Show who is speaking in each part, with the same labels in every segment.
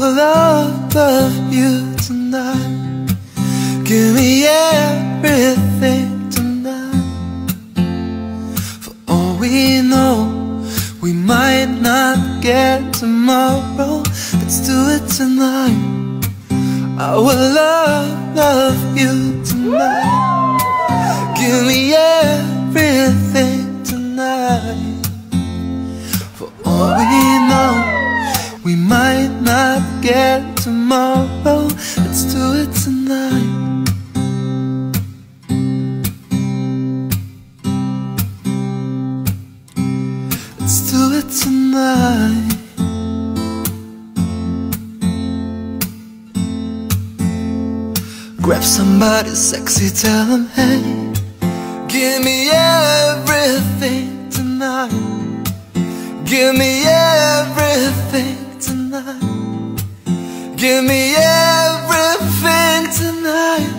Speaker 1: will love you tonight. Give me everything tonight. For all we know, we might not get tomorrow. Let's do it tonight. I will love you tonight. Give me everything tonight. For all we know, we might not get tomorrow. Let's do it tonight. Let's do it tonight. Grab somebody sexy, tell them, hey, give me everything tonight. Give me everything tonight. Give me everything tonight.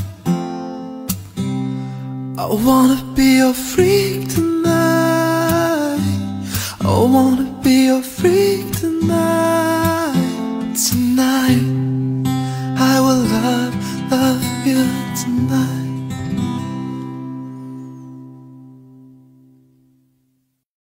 Speaker 1: I wanna be your freak tonight. I wanna be your freak tonight. Tonight.